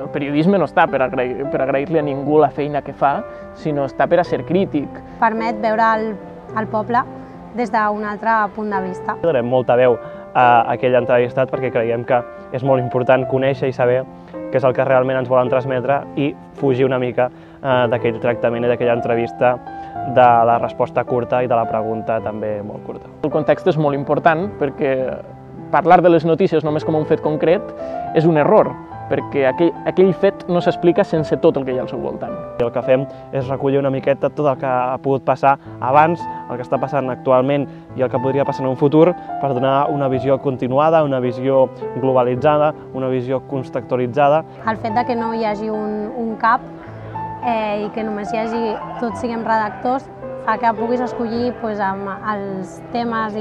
el periodisme no està per agrair-li a ningú la feina que fa, sinó està per a ser crític. Permet veure el poble des d'un altre punt de vista. Donem molta veu a aquell entrevistat perquè creiem que és molt important conèixer i saber què és el que realment ens volen transmetre i fugir una mica d'aquell tractament i d'aquella entrevista de la resposta curta i de la pregunta també molt curta. El context és molt important perquè parlar de les notícies només com un fet concret és un error, perquè aquell fet no s'explica sense tot el que hi ha al seu voltant. El que fem és recollir una miqueta tot el que ha pogut passar abans, el que està passant actualment i el que podria passar en un futur per donar una visió continuada, una visió globalitzada, una visió contextualitzada. El fet de que no hi hagi un cap i que només tots siguem redactors fa que puguis escollir els temes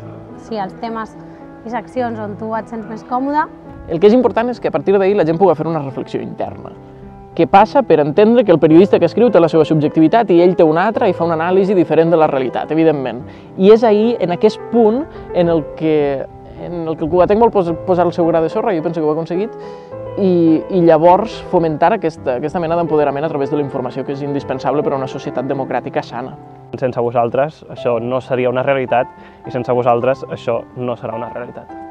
i seccions on tu et sents més còmode. El que és important és que a partir d'ahir la gent pugui fer una reflexió interna. Què passa per entendre que el periodista que escriu té la seva subjectivitat i ell té una altra i fa una anàlisi diferent de la realitat, evidentment. I és ahir, en aquest punt, en el que el Cugatec vol posar el seu gra de sorra, jo penso que ho ha aconseguit, i llavors fomentar aquesta mena d'empoderament a través de la informació, que és indispensable per a una societat democràtica sana. Sense vosaltres això no seria una realitat i sense vosaltres això no serà una realitat.